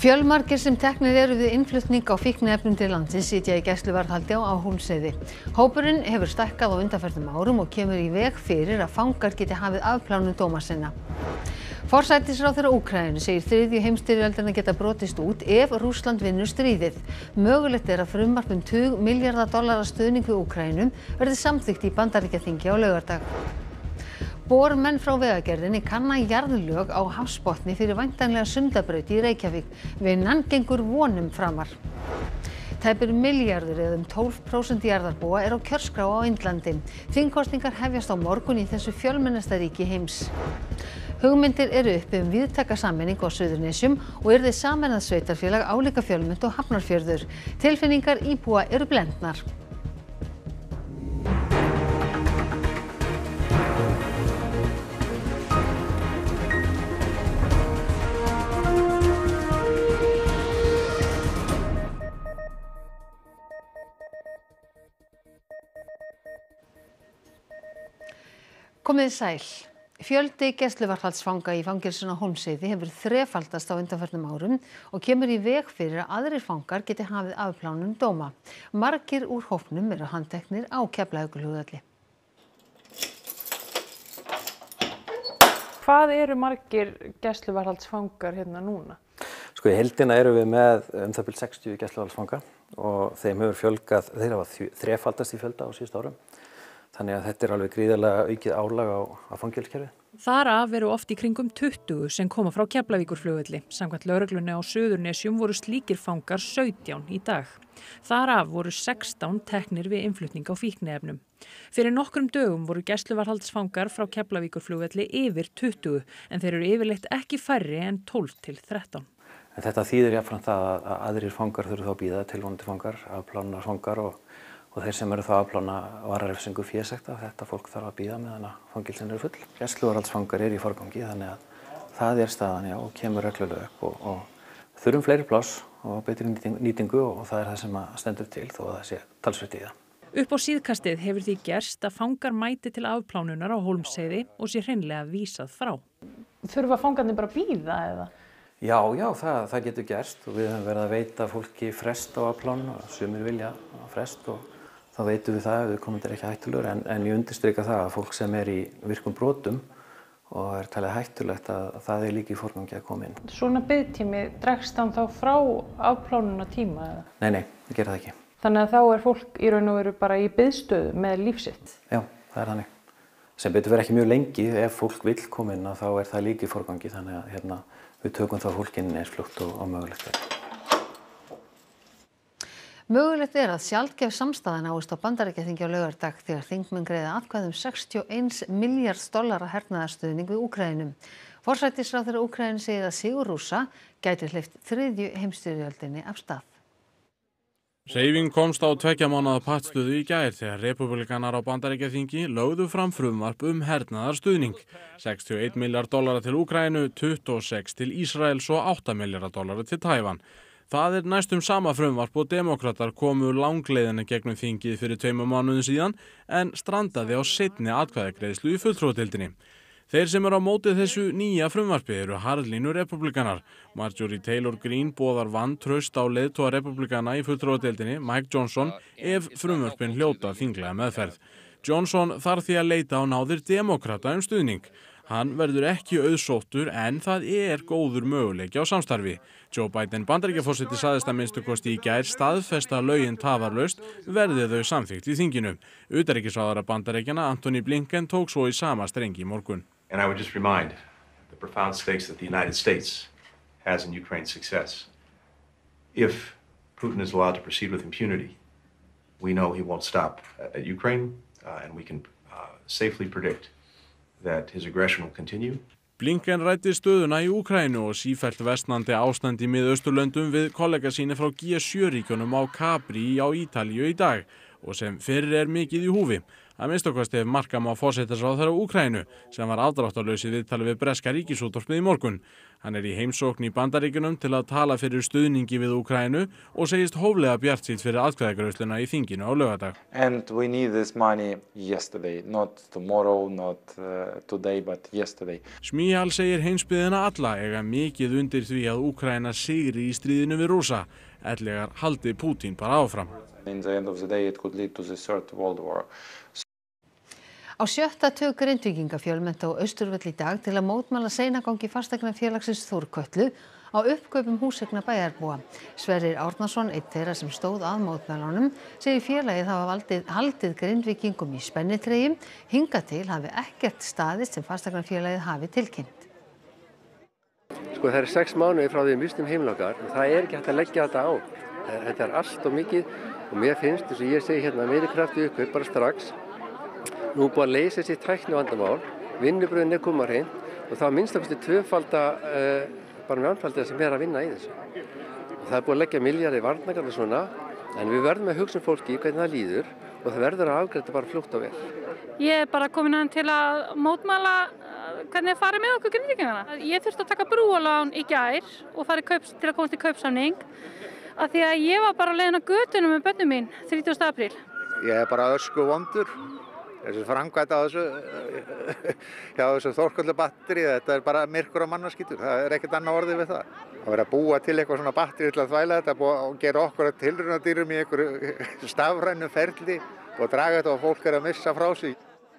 Fjölmargir sem teknir eru við innflutning á fíkniefnum til landsins sitja í gæsluvarðhaldi á Hólmsheiði. Hópurinn hefur stækkað á undanförnum árum og kemur í veg fyrir að fangar geti hafið afplánun dóma sinna. Forsætisráðherra Úkraínu segir þriðju heimsstyrjöldina geta brotist út ef Rússland vinnur stríðið. Mögulegt er að frumvarp $20 milljarða stuðning við Úkraínu verði samþykkt í Bandaríkjaþingi á laugardag. Bormenn frá Vegagerðinni kanna jarðlög á hafsbotni fyrir væntanlega Sundabraut í Reykjavík. Vinnan gengur vonum framar. Tæpur milljarður eða 12% jarðarbúa er á kjörskrá á Indlandi. Þingkosningar hefjast á morgun í þessu fjölmennasta ríki heims. Hugmyndir eru uppi víðtæka sameiningu á Suðurnesjum og yrði sameinað sveitarfélag álíka fjölmennt og Hafnarfjörður. Tilfinningar íbúa eru blendnar. Komið sæl. Fjöldi gæsluvarðhaldsfanga í fangelsinu á Hólmsheiði hefur þrefaldast á undanförnum árum og kemur í veg fyrir að aðrir fangar geti hafið afplánun dóma. Margir úr hópnum eru handteknir á Keflavíkurflugvelli. Hvað eru margir gæsluvarðhaldsfangar hérna núna? Sko í heildina erum við með það bil 60 gæsluvarðhaldsfanga og þeim hefur fjölgað, þeir hafa þrefaldast í fjölda á síðustu árum. Þannig að þetta er alveg gríðarlega aukið álag á fangelsiskerfið. Þar af eru oft í kringum 20 sem koma frá Keflavíkurflugvelli. Samkvæmt lögreglunni á Suðurnesjum voru slíkir fangar 17 í dag. Þar af voru 16 teknir við innflutning á fíkniefnum. Fyrir nokkrum dögum voru gæsluvarðhaldsfangar frá Keflavíkurflugvelli yfir 20 en þeir eru yfirleitt ekki færri en 12 til 13. En þetta þýðir jafnframt það að aðrir fangar þurfa þá að bíða, tilvonandi fangar, afplánunarfangar og þeir sem eru þá að afplána vararefsingu fésekta, þetta fólk þarf að bíða meðan að fangelsin eru full. Gæsluvarðhaldsfangar eru í forgangi þannig að það er staðan og kemur reglulega upp og þurfum fleiri pláss og betri nýtingu og það er það sem stendur til þó að það sé talsvert í það. Upp á síðkastið hefur því gerst að fangar mæti til afplánunar á Hólmsheiði og sé hreinlega vísað frá. Þurfa fangarnir bara að bíða eða? Já, það getur gerst og við höfum verið að veita fólki frest á afplánun og sumir vilja frest og þá veitum við það að viðkomandi er ekki hættulegur en ég undirstrika það að fólk sem er í virkum brotum og er talið hættulegt að það er líka í forgangi að koma inn. Svona biðtími, dregst hann þá frá afplánunatíma eða? Nei, það gerir það ekki. Þannig að þá er fólk í raun og veru bara í biðstöðu með lífsitt? Já, það er þannig. Sem betur verið ekki mjög lengi, ef fólk vill koma inn þá er það líka í forgangi þannig að við tökum þá fólkinn eins fljótt og mögulegt er. Mögulegt er að sjaldgæf samstaða náist á Bandaríkjaþingi á laugardag þegar þingmenn greiða atkvæði $61 milljarða hernaðarstuðning við Úkraínu. Forsætisráðherra Úkraínu segir að sigur Rússa gæti hleypt þriðju heimsstyrjöldinni af stað. Hreyfing komst á 2 mánaða pattstöðu í gær þegar repúblikanar á Bandaríkjaþingi lögðu fram frumvarp hernaðarstuðning. $61 milljarðar til Úkraínu, 26 til Ísraels og $8 milljarðar til Taívan. Það er næstum sama frumvarp og demókratar komu langleiðina gegnum þingið fyrir 2 mánuðum síðan en strandaði á seinni atkvæðagreiðslu í fulltrúadeildinni. Þeir sem eru á móti þessu nýja frumvarpi eru harðlínu repúblikanar. Marjorie Taylor Greene boðar vantraust á leiðtoga repúblikana í fulltrúadeildinni, Mike Johnson, ef frumvörpin hljóta þinglega meðferð. Johnson þarf því að leita á náðir demókrata stuðning. Hann verður ekki auðsóttur en það er góður möguleiki á samstarfi. Joe Biden Bandaríkjaforseti sagðist að minnstu kosti í gær staðfesta lögin tafarlaust verði þau samþykkt í þinginu. Utanríkisráðherra Bandaríkjanna Antony Blinken tók svo í sama strengi í morgun. And I would just remind the profound stakes that the United States has in Ukraine's success. If Putin is allowed to proceed with impunity, we know he won't stop at Ukraine, and we can safely predict that his aggression will continue. Blinken ræddi stöðuna í Úkraínu og sífellt versnandi ástand í Miðausturlöndum við kollega sína frá G7-ríkjunum á Capri á Ítalíu í dag og sem fyrir er mikið í húfi. Að minnsta kosti ef marka má forsætisráðherra Úkraínu sem var afdráttarlaus í viðtali við breska ríkisútvarpið í morgun. Hann í heimsókn í Bandaríkjunum til að tala fyrir stuðningi við Úkraínu og segist hóflega bjartsýnn fyrir atkvæðagreiðsluna í þinginu á laugardag. And we need this money yesterday, not tomorrow, not today, but yesterday. Smíhal segir heimsbyggðina alla eiga mikið undir því að Úkraína sigri í stríðinu við Rússa, ellegar haldi Pútín bara áfram. In the end of the day it could lead to the Third World War. Á 7. tug Grindvíkinga fjölmenntu á Austurvelli í dag til að mótmæla seinagangi fasteignafélagsins Þórkötlu á uppkaupum húseigna bæjarbúa. Sverrir Árnason, einn þeirra sem stóð að mótmælunum, segir félagið hafa haldið Grindvíkingum í spennitreyjum. Hingað til hafi ekkert staðist sem fasteignafélagið hafi tilkynnt. Það eru 6 mánuðir frá því við misstum heimili okkar og það ekki hægt að leggja þetta á. Þetta allt og mikið og mér finnst, þess að ég segi hérna, meiri krafti uppkaup bara strax. Nú búið að leysa þessi tækni vandamál, vinnubröðin koma hreint og það minnst okkur tvöfalda bara mjánfaldið sem að vinna í þessu. Og það búið að leggja milljarði í varnargarð og svona, en við verðum að hugsa fólki hvernig það líður og það verður að afgreiða bara fljótt og vel. Ég bara komin að til að mótmæla hvernig það farið með okkur Grindvíkingana. Ég þurfti að taka brúalán í gær og farið til að komast í kaupsamning af því að ég var bara á leiðin á götunum með börnum mín 30. apríl. Ég bara ösku vondur. Þessi framkvæmd á þessu Þórkötlu batteri, þetta bara myrkur og mannaskítur, það ekkert annað orðið við það. Það verið að búa til eitthvað svona batteri til að þvæla þetta og gera okkur að tilraunadýrum í einhverju stafrænu ferli og draga þetta og fólk að missa frá sig.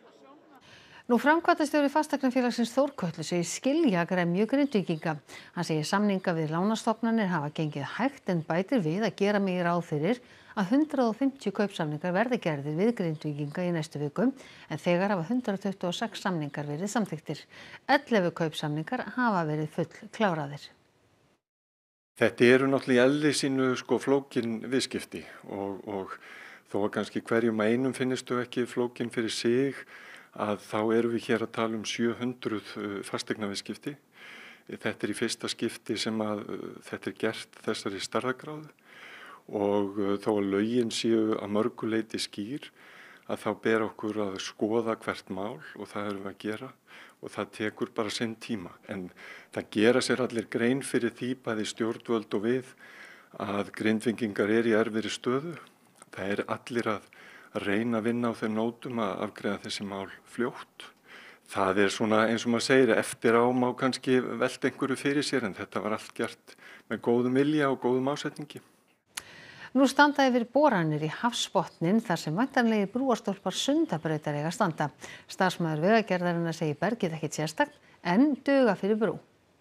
Nú framkvæmdastjóri fasteignafélagsins Þórkötlu segir skilja gremju Grindvíkinga. Hann segir samninga við lánastofnanir hafa gengið hægt en bætir við að gera mig ráð fyrir að 150 kaupsamningar verði gerðir við Grindvíkinga í næstu vikum en þegar hafa 126 samningar verið samþykktir. 11 kaupsamningar hafa verið full kláraðir. Þetta eru náttúrulega í eðli sínu flókin viðskipti og þó að kannski hverjum einum finnistu ekki flókin fyrir sig að þá erum við hér að tala 700 fasteignaviðskipti. Þetta í fyrsta skipti sem að þetta gert þessari stærðargráðu. Og þó að lögin séu að mörgu leyti skýr að þá ber okkur að skoða hvert mál og það erum við að gera og það tekur bara sinn tíma. En það gera sér allir grein fyrir því bæði stjórnvöld og við að Grindvíkingar í erfiðri stöðu. Það allir að reyna að vinna á þeim nótum að afgreiða þessi mál fljótt. Það svona eins og maður segir eftir á má kannski velta einhverju fyrir sér en þetta var allt gert með góðum vilja og góðum ásetningi. Nú standa yfir boranir í hafsbotninn þar sem væntanlegir brúarstólpar Sundabrautar eiga standa. Starfsmaður Vegagerðarinnar segir bergið ekkert sérstakt en duga fyrir brú.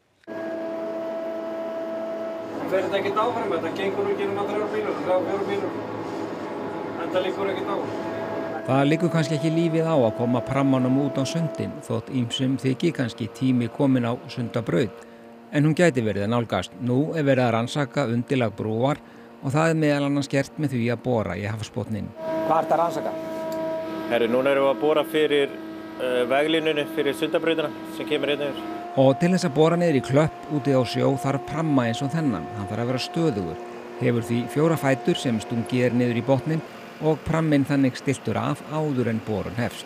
Fer þetta ekkert áfram, þetta gengur ekki um að 3 bílum. Þetta liggur ekkert á. Það liggur kannski ekki lífið á að koma prammanum út á sundin þótt ýmsum þyki kannski tími komin á Sundabraut. En hún gæti verið að nálgast. Nú verið að rannsaka undirlag brúar og það meðal annars gert með því að bora í hafsbotninn. Hvað ertu að rannsaka? Núna erum við að bora fyrir veglínunni fyrir Sundabrautina sem kemur hérna yfir. Og til þess að bora niður í klöpp úti á sjó þarf pramma eins og þennan. Hann þarf að vera stöðugur. Hefur því 4 fætur sem stungið niður í botninn og pramminn þannig stilltur af áður en borun hefst.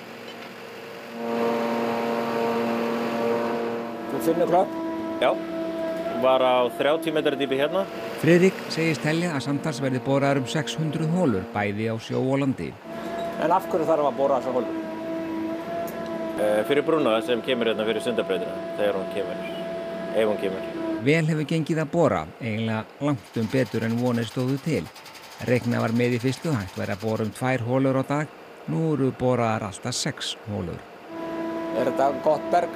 Þú finnur klöpp? Já. Var á 30 metra dýpi hérna. Friðrik segist telja að samtals verði boraðar 600 holur bæði á sjó og landi. En af hverju þarf að bora þessar holur? Fyrir brúna sem kemur hérna fyrir Sundabrautina þegar hún kemur, ef hún kemur. Vel hefur gengið að bora, eiginlega langt betur en vonir stóðu til. Reiknað var með í fyrstu hægt væri að bora 2 holur á dag, nú eru boraðar alltaf 6 holur. Þetta gott berg?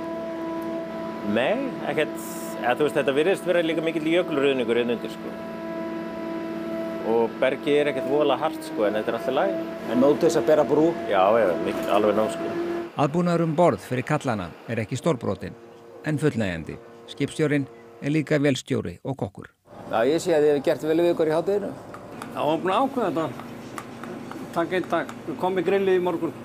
Nei, ekkert. Þetta virðist vera líka mikill jökulruðningur hérna undir og bergið ekkert voðalega hart en þetta alltaf læg. En nóg til þess að bera brú? Já, alveg nóg Aðbúnaður borð fyrir kallana ekki stórbrotinn en fullnægjandi. Skipstjórinn líka vélstjóri og kokkur. Já, ég sé að þið hefur gert vel við ykkur í hádeginu. Já, við erum búin að ákveða þetta. Takk einn dag. Við komum í grillið í morgun.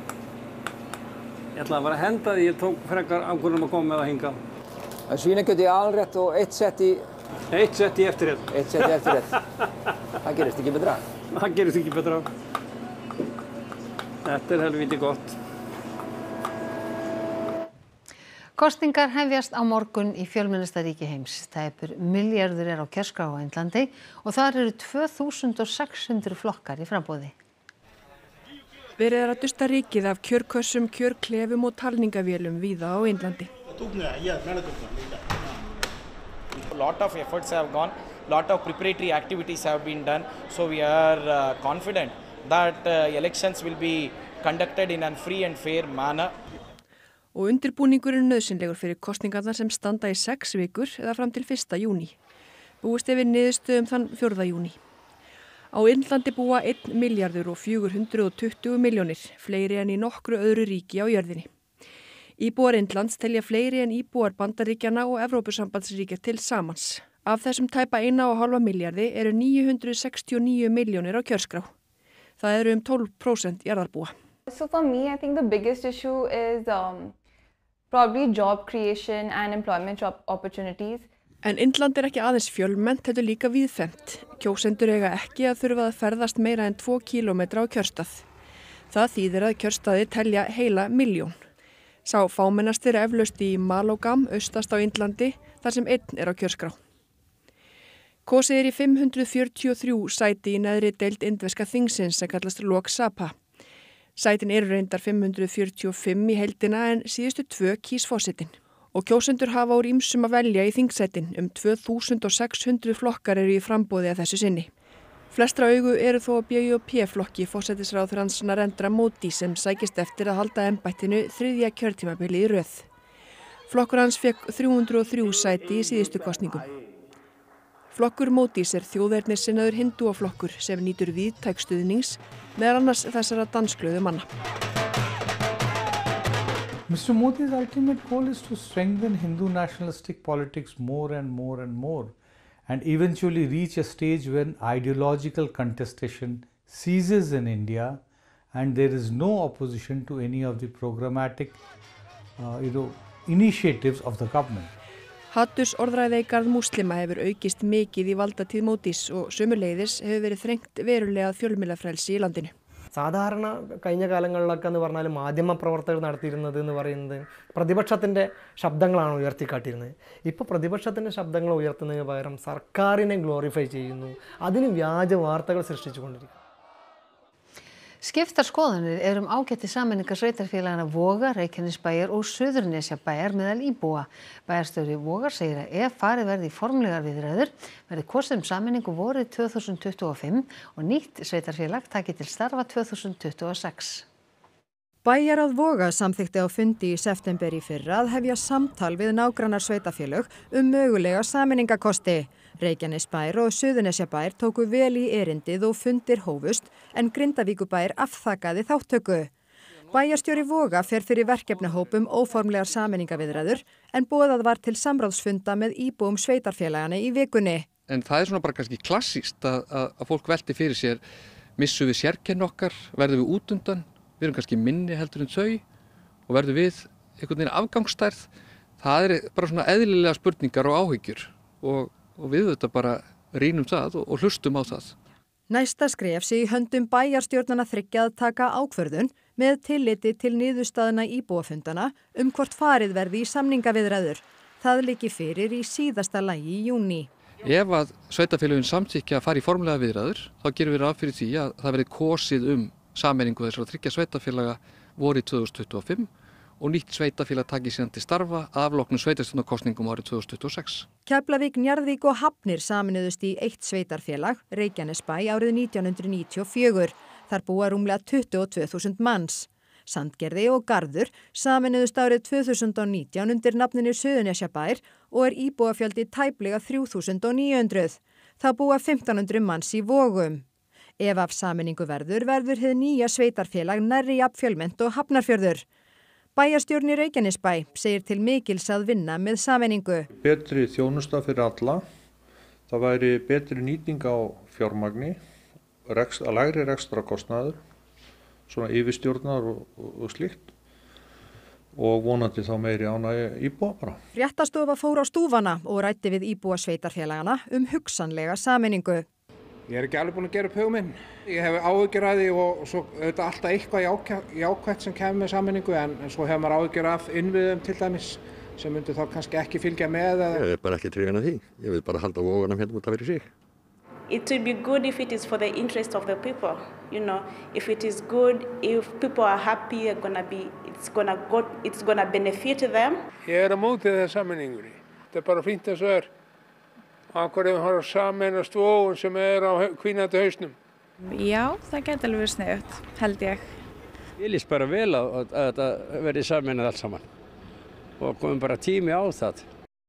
Ég ætlaði að fara að henda því ég tók frekar ákvörðun að koma með það hingað. Svínakjöt í alrétt og 1 sett í... 1 sett í eftirrétt. 1 sett í eftirrétt. Það gerist ekki betra. Það gerist ekki betra. Þetta helviti gott. Kosningar hefjast á morgun í fjölmennasta ríki heims. Tæpur milljarður á kjörskrá á Indlandi og þar eru 2600 flokkar í framboði. Verið að dusta ríkið af kjörkössum, kjörklefum og talningavélum víða á Indlandi. A lot of efforts have gone, lot of preparatory activities have been done, so we are confident that elections will be conducted in a free and fair manner. Og undirbúningur nauðsynlegur fyrir kosningarnar sem standa í 6 vikur eða fram til 1. júní. Búist við niðurstöðum þann 4. júní. Á Indlandi búa 1 milljarður og 420 milljónir, fleiri en í nokkru öðru ríki á jörðinni. Íbúar Indlands telja fleiri en íbúar Bandaríkjanna og Evrópusambandsríkja til samans. Af þessum tæpa 1,5 milljarði eru 969 milljónir á kjörskrá. Það eru 12% jarðarbúa. So for me, I think the biggest issue is probably job creation and employment opportunities. En Indland ekki aðeins fjölmennt, heldur líka víðfemt. Kjósendur eiga ekki að þurfa að ferðast meira en 2 kílómetra á kjörstað. Það þýðir að kjörstaði telja heila 1 milljón. Sá fámennastir eflaust í Malogam, austast á Indlandi, þar sem 1 á kjörskrá. Kosið í 543 sæti í neðri deild indverska þingsins sem kallast Lok Sabha. Sætin eru reyndar 545 í heildina en síðustu 2 kýs forsetinn. Og kjósendur hafa úr ýmsum að velja í þingsætin, 2600 flokkar eru í framboði að þessu sinni. Flestra augu eru þó á BJP-flokki forsætisráðherrans Narendra Modi sem sækist eftir að halda embættinu 3. kjörtímabili í röð. Flokkur hans fékk 303 sæti í síðustu kosningum. Flokkur Modis þjóðernissinnaður hindúaflokkur sem nýtur víðtæks stuðnings, meðal annars þessara dansglöðu manna. Mr. Modi's ultimate goal is to strengthen Hindu nationalistic politics more and more and more, and eventually reach a stage when ideological contestation ceases in India and there is no opposition to any of the programmatic initiatives of the government. Hatturs orðræði í garð múslima hefur aukist mikið í valdatíð Modis og sömuleiðis hefur verið þrengt verulega fjölmiðlafrelsi í landinu. സാധാരണ കഴിഞ്ഞ കാലങ്ങളിലൊക്കെ എന്ന് പറഞ്ഞാൽ മാധ്യമപ്രവർത്തകർ നടത്തിയിരുന്നത് എന്ന് പറയുന്നത് പ്രതിപക്ഷത്തിന്റെ ശബ്ദങ്ങളാണ് ഉയർത്തിക്കാട്ടിയിരുന്നത്. ഇപ്പോൾ പ്രതിപക്ഷത്തിന്റെ ശബ്ദങ്ങൾ ഉയർത്തുന്നതിന് പകരം സർക്കാരിനെ ഗ്ലോറിഫൈ ചെയ്യുന്നു. അതിന് വ്യാജ വാർത്തകൾ സൃഷ്ടിച്ചുകൊണ്ടിരിക്കുന്നു. Skiptar skoðanir ágæti sameiningar sveitarfélagana Voga, Reykjanesbæjar og Suðurnesjabæjar meðal íbúa. Bæjarstjóri Vogar segir að ef farið verði í formlegar viðræður verði kosið sameiningu vorið 2025 og nýtt sveitarfélag taki til starfa 2026. Bæjarráð Voga samþykkti á fundi í september í fyrra að hefja samtal við nágrannar sveitarfélög mögulega sameiningakosti. Reykjanesbær og Suðurnesjabær tóku vel í erindið og fundir hófust en Grindavíkurbær afþakkaði þáttöku. Bæjarstjóri Voga fer fyrir verkefnahópum óformlegar sameiningaviðræður en boðað var til samráðsfunda með íbúum sveitarfélagana í vikunni. En það svona bara kannski klassískt að fólk velti fyrir sér, missum við sérkenni okkar, verðum við út undan, við erum kannski minni heldur en þau og verðum við einhvern veginn afgangsstærð. Það bara svona eðlilega spurningar og áhyggjur og við þetta bara rýnum það og hlustum á það. Næsta skref sé í höndum bæjarstjórnana 3 að taka ákvörðun með tilliti til niðurstaðna íbúafundana hvort farið verði í samningaviðræður. Það liggi fyrir í síðasta lagi í júní. Ef að sveitarfélögin samþykkja að fara í formlega viðræður, þá gerum við ráð fyrir því að það verði kosið sameiningu þessara 3 sveitarfélaga vorið 2025 og nýtt sveitarfélag taki síðan til starfa afloknum sveitarstjórnarkosningum árið 2026. Keflavík, Njarðvík og Hafnir sameinuðust í 1 sveitarfélag, Reykjanesbæ, árið 1994. Þar búa rúmlega 22.000 manns. Sandgerði og Garður sameinuðust árið 2019 undir nafninu Suðurnesjabær og íbúafjöldi tæplega 3.900. Það búa 1.500 manns í Vogum. Ef af sameiningu verður hið nýja sveitarfélag nærri jafn fjölmennt og Hafnarfjörður. Bæjarstjórn í Reykjanesbæ segir til mikils að vinna með sameiningu. Betri þjónusta fyrir alla, það væri betri nýting á fjármagni, lægri rekstrakostnaður, svona yfirstjórnar og slíkt og vonandi þá meiri ánægju íbúa bara. Fréttastofa fór á stúfana og ræddi við íbúa sveitarfélagana hugsanlega sameiningu. Ég ekki alveg búin að gera upp hug minn. Ég hef áhyggjur af því og svo auðvitað alltaf eitthvað jákvætt sem kemur með sameiningu en svo hefur maður áhyggjur af innviðum til dæmis sem myndu þá kannski ekki fylgja með eða... Ég bara ekki hrifinn af því. Ég vil bara halda vógunum hérna út af fyrir sig. It will be good if it is for the interest of the people. You know, if it is good, if people are happy, it's gonna benefit them. Ég á móti þeirra sameiningunni. Þetta bara fínt eins og Akureyri har sameinast vógun sem á hvínandi hausnum. Já, það gæti alveg verið sniðugt, held ég. Ég líst bara vel að þetta verði sameinað allt saman og komum bara tími á það.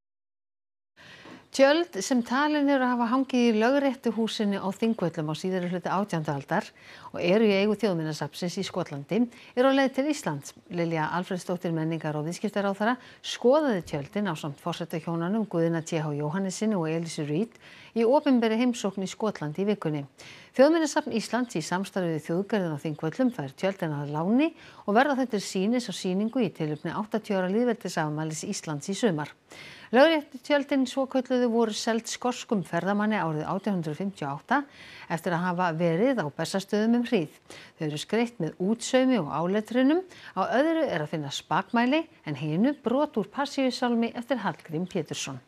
Tjöld sem talin eru að hafa hangið í lögréttuhúsinu á Þingvöllum á síðari hluta 18. aldar og eru í eigu Þjóðminjasafnsins í Skotlandi eru á leið til Íslands. Lilja Alfreðsdóttir menningar- og viðskiptaráðherra skoðaði tjöldin ásamt forsetahjónunum Guðna T.H. Jóhannessyni og Elísu Reid í opinberri heimsókn í Skotlandi í vikunni. Þjóðminjasafn Íslands í samstarfi við Þjóðgarðinn á Þingvöllum fær tjöldin að láni og verða þau til sýnis á sýningu í tilefni 80 ára lýðveldisafmælis Íslands í sumar. Lögréttutjöldin svokölluðu voru seld skorskum ferðamanni árið 1858 eftir að hafa verið á Bessastöðum hríð. Þau eru skreytt með útsaumi og áletrunum, á öðru er að finna spakmæli en hinu brot úr Passíusálmi eftir Hallgrím Pétursson.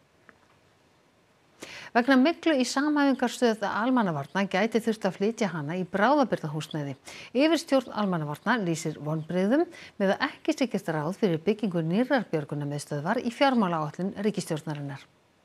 Vegna myglu í samhæfingarstöð almannavarna gæti þurft að flytja hana í bráðabirgðahúsnæði. Yfirstjórn almannavarna lýsir vonbrigðum með að ekki sé gert ráð fyrir byggingu nýrrar björgunarmiðstöðvar í fjármálaáætlun ríkisstjórnarinnar.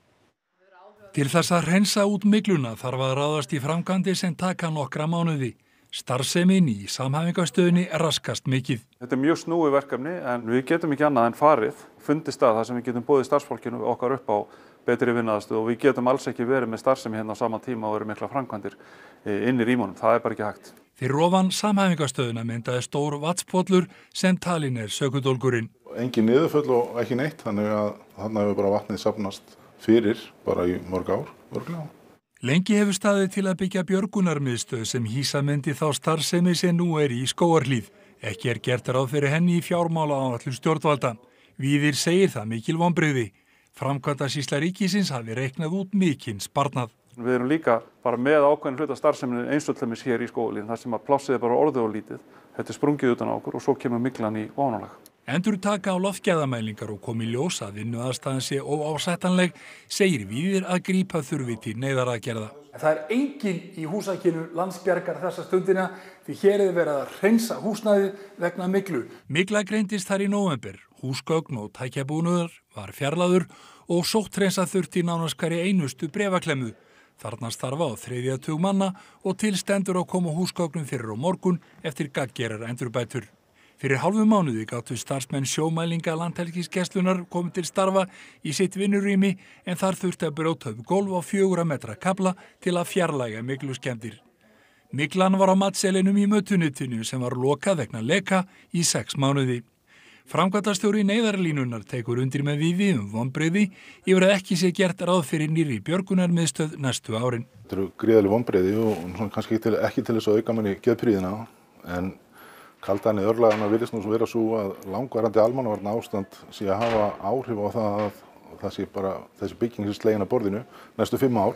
Til þess að hreinsa út mygluna þarf að ráðast í framkvæmdir sem taka nokkra mánuði. Starfsemin í samhæfingarstöðinni raskast mikið. Þetta er mjög snúið verkefni en við getum ekki annað en fundið stað þar sem við getum boðið starfsfólkinu okkar upp á betri vinnuaðstöðu og við getum alls ekki verið með starfsemi hérna á sama tíma og verið mikla framkvæmdir inn í rýmunum. Það er bara ekki hægt. Fyrir ofan samhæfingarstöðina myndaði stór vatnspollur sem talin er sökudólgurinn. Engin niðurföll og ekki neitt, þannig að þarna hefur bara vatnið safnast fyrir bara í mörg ár. Örglega. Lengi hefur staðið til að byggja björgunarmiðstöð sem hýsa myndi þá starfsemi sem nú er í Skógarhlíð. Ekki er gert ráð fyrir henni í fjármálaáætlun stjórnvalda. Víðir segir það mikil vonbrigði. Framkvæmdasýsla ríkisins hafi reiknað út mikinn sparnað. Við erum líka bara með ákveðin hluta starfseminu eins og til dæmis hér í Skógarhlíð þar sem að plássið er bara orðið og lítið. Þetta er sprungið utan á okkur og svo kemur myglan í ofanálag. Endurtaka á loftgæðamælingar og kom í ljós að vinnuaðstaðan sé óásættanleg, segir Víðir að grípa þurfi til neyðaraðgerða. Það er enginn í húsakinu Landsbjargar þessa stundina því hér er verið að hreinsa húsnæði vegna myglu. Mygla greindist þar í nóvember, húsgögn og tækjabúnaður var fjarlægður og sótthreinsa þurfti nánast hverja einustu bréfaklemmu. Þarna starfa á 3. tug manna og til stendur að koma húsgögnum fyrir á morgun eftir gagngerar endurbætur. Fyrir hálfu mánuði gátu starfsmenn sjómælinga Landhelgisgæslunnar komið til starfa í sitt vinnurými en þar þurfti að brjóta upp gólf á 4 metra kafla til að fjarlægja mygluskemmdir. Myglan var á matselinum í mötuneytinu sem var lokað vegna leka í 6 mánuði. Framkvæmdastjóri neyðarlínunnar tekur undir með Víði vonbrigði yfir að ekki sé gert ráð fyrir nýrri björgunarmiðstöð næstu árin. Þetta eru gríðarleg vonbrigði og kannski ekki til þess að auka manni geðprýðina en kaldanið örlagana virðist nú vera svo að langvarandi almannavarna ástand sé að hafa áhrif á það að það sé bara þessi bygging sem slegin að borðinu næstu 5 ár.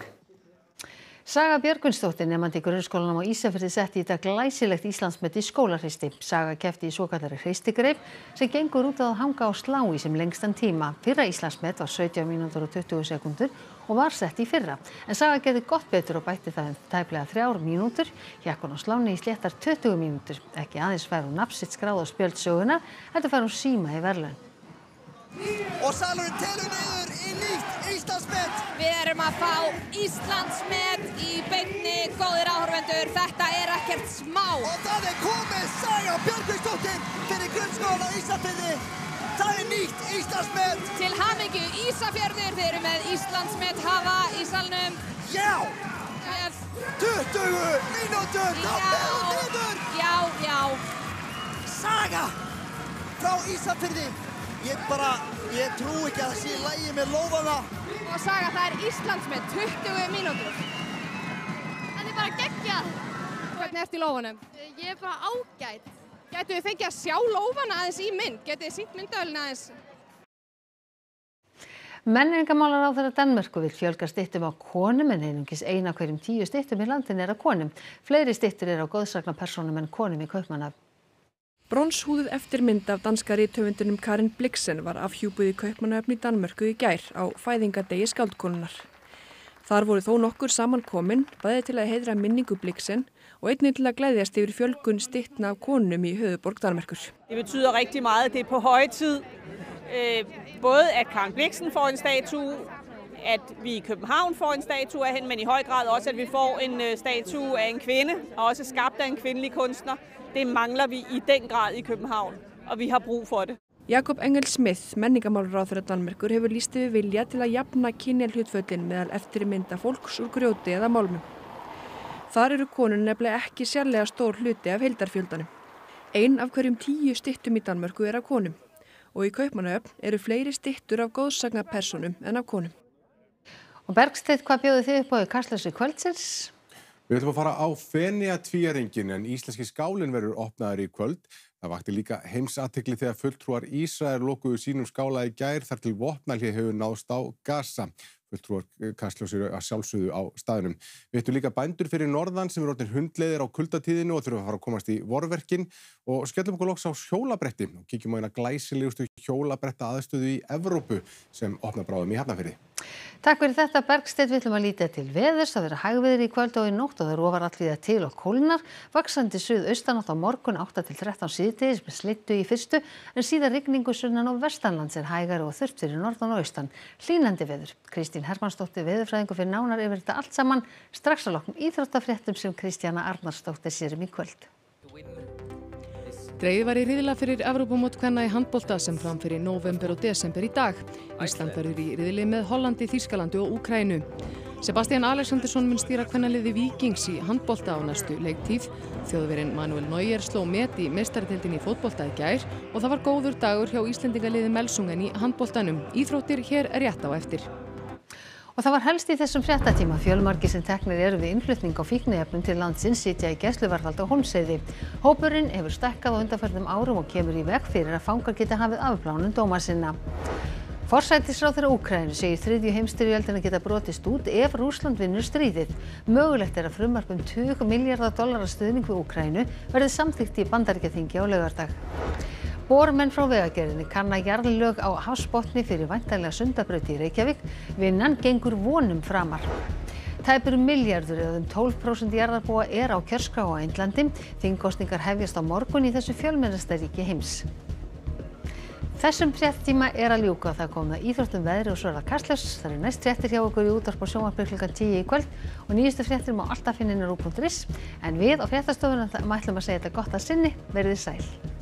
Saga Björgvinsdóttir, nemandi í grunnskólanum á Ísafirði setti í dag glæsilegt Íslandsmet í skólahreysti. Saga keppti í svokallari hreystigreip sem gengur út á að hanga á slá í sem lengstan tíma. Fyrra Íslandsmet var 17 mínútur og 20 sekúndur og var sett í fyrra. En Saga gerði gott betur og bætti það tæplega 3 mínútur, hékk hún á sláni í sléttar 20 mínútur. Ekki aðeins fær hún nafn sitt skráð á spjöld sögunnar, heldur fær hún síma í verðlaun. Og salurinn telur niður í nýtt Íslandsmet. Við erum að fá Íslandsmet í beinni, góðir áhorfendur, þetta er ekkert smá. Og það er komið Saga Björgvinsdóttir fyrir grunnskólann á Ísafirði. Það er nýtt Íslandsmet. Til hamingju Ísafjörður, þeir eru með Íslandsmet hafa í salnum. Já! 20 mínútur, þá fer hún niður. Já. Saga frá Ísafirði. Ég trú ekki að það sé í lagi með lófana. Og Saga, það er Íslandsmet, 20 mínútur. Þetta er bara geggjað. Hvernig ertu í lófanum? Ég er bara ágæt. Gætu þið fengið að sjá lófana aðeins í mynd? Gætu þið sýnt myndavélina aðeins? Menningarmálaráðherra Danmörku vill fjölga styttum á konum en einungis 1 af hverjum 10 styttum í landinu er af konum. Fleiri styttur eru á goðsagnapersónum en konum í Kaupmannahöfn. Bronshúðuð eftirmynd af danska rithöfundinum Karen Blixen var afhjúpuð í Kaupmannahöfn í Danmörku í gær á fæðingardegi skáldkonunnar. Þar voru þó nokkur samankomin, bæði til að heiðra minningu Blixen og einnig til að glæðjast yfir fjölgun styttna af konum í höfuðborg Danmerkur. Det betyder rigtig meget, det er på høje tid. Både at Karen Blixen får en statue, at vi i København får en statue af hende, men i høj grad også, at vi får en statue af en kvinde, og også skabt af en kvindelig kunstner. Det mangler vi i den grad i København, og vi har brug for det. Jakob Engel Smith, menningarmálaráðherra Danmerkur, hefur lýst yfir vilja til að jafna kynjahlutföllin meðal eftirmynda fólks úr grjóti eða málmum. Þar eru konur nefnilega ekki sérlega stór hluti af heildarfjöldanum. Ein af hverjum 10 styttum í Danmörku er af konum og í Kaupmannahöfn eru fleiri styttur af góðsagnapersónum en af konum. Og Bergsteinn, hvað bjóðu þið upp á í Kastljósi kvöldsins? Við ætlum að fara á Feneyjatvíæringinn en íslenski skálinn verður opnaður í kvöld. Það vakti líka heimsathygli þegar fulltrúar Ísrael lokuðu sínum skála í gær þar til vopnahlé hefur náðst á Gaza. Fulltrúar Kastljóss eru að sjálfsögðu á staðnum. Við hittum líka bændur fyrir norðan sem eru orðnir hundleiðir á kuldatíðinu og þurfa að fara að komast í vorverkin og skellum okkur loks á hjólabretti og kíkjum á eina glæsilegustu hjólabretta aðstöðu í Evrópu sem opnar bráðum í Hafnarfirði. Takk fyrir þetta Bergsteinn, við ætlum að líta til veðurs. Það verður hægviðri í kvöld og í nótt og það rofar allvíða til og kólnar. Vaxandi suðaustanátt á morgun 8 til 13 síðdegis með slyddu í fyrstu en síðan rigningu sunnan og vestanlands er hægari og þurrt fyrir norðan og austan. Hlýnandi veður. Kristín Hermannsdóttir veðurfræðingur fyrir nánar yfir þetta allt saman strax að loknum íþróttafréttum sem Kristjana Arnarsdóttir sér í kvöld. Dregið var í riðla fyrir Evrópumót kvenna í handbolta sem fram fyrir nóvember og desember í dag. Ísland verður í riðli með Hollandi, Þýskalandi og Úkraínu. Sebastian Alexandersson mun stýra kvennaliði Víkings í handbolta á næstu leiktíð. Þjóðverinn Manuel Neuer sló met í meistaradeildinni í fótbolta í gær og það var góður dagur hjá Íslendingaliði Melsungen í handboltanum. Íþróttir hér rétt á eftir. Og það var helst í þessum fréttatíma. Fjölmargir sem teknir eru við innflutning á fíkniefnum til landsins sitja í gæsluvarðhaldi á Hólmsheiði. Hópurinn hefur stækkað á undanförnum árum og kemur í veg fyrir að fangar geti hafið afplánun dóma sinna. Forsætisráðherra Úkraínu segir þriðju heimsstyrjöldina geta brotist út ef Rússland vinnur stríðið. Mögulegt er að frumvarp um $20 milljarða stuðning við Úkraínu verði samþykkt í Bandaríkjaþingi á laugardag. Bormenn frá Vegagerðinni kanna jarðlög á hafsbotni fyrir væntanlega Sundabraut í Reykjavík. Vinnan gengur vonum framar. Tæpur milljarður eða 12% jarðarbúa er á kjörskrá á Indlandi. Þingkosningar hefjast á morgun í þessu fjölmennasta ríki heims. Þessum fréttatíma er að ljúka og það kom að íþróttum, veðri og svo er það Kastljós. Það eru næst fréttir hjá okkur í útvarpi og sjónvarpi klukkan 10 í kvöld og nýjustu fréttir má alltaf finna inn á RÚV.is. En við á fréttastofuna ætlum að segja þetta gott að sinni. Verið sæl.